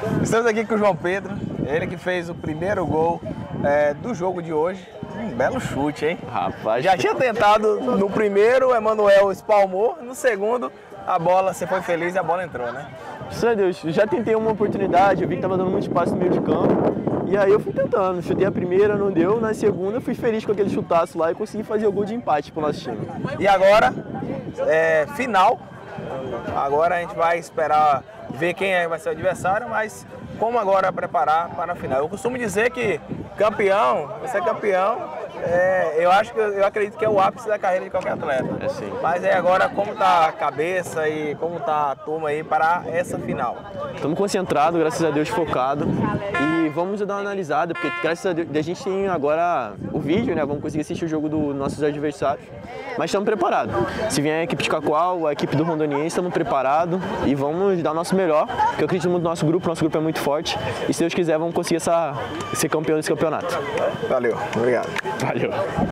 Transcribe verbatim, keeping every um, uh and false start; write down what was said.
Estamos aqui com o João Pedro, ele que fez o primeiro gol é, do jogo de hoje. Um belo chute, hein? Rapaz, já tinha tentado no primeiro, o Emanuel espalmou, no segundo a bola, você foi feliz e a bola entrou, né? Graças a Deus, já tentei uma oportunidade, eu vi que tava dando muito espaço no meio de campo. E aí eu fui tentando, chutei a primeira, não deu, na segunda fui feliz com aquele chutaço lá e consegui fazer o gol de empate pro nosso time. E agora, é, final, agora a gente vai esperar ver quem é, vai ser o adversário, mas como agora preparar para a final. Eu costumo dizer que campeão, você é campeão, é, eu acho que eu acredito que é o ápice da carreira de qualquer atleta. É sim. Mas é agora como tá a cabeça e como tá a turma aí para essa final. Estamos concentrados, graças a Deus, focado e vamos dar uma analisada, porque graças a Deus a gente tem agora o vídeo, né? Vamos conseguir assistir o jogo dos nossos adversários, mas estamos preparados. Se vier a equipe de Cacoal, a equipe do Rondoniense, estamos preparados e vamos dar o nosso melhor, porque eu acredito muito no nosso grupo, nosso grupo é muito forte e se Deus quiser vamos conseguir essa, ser campeão desse campeonato. Valeu, obrigado. Valeu.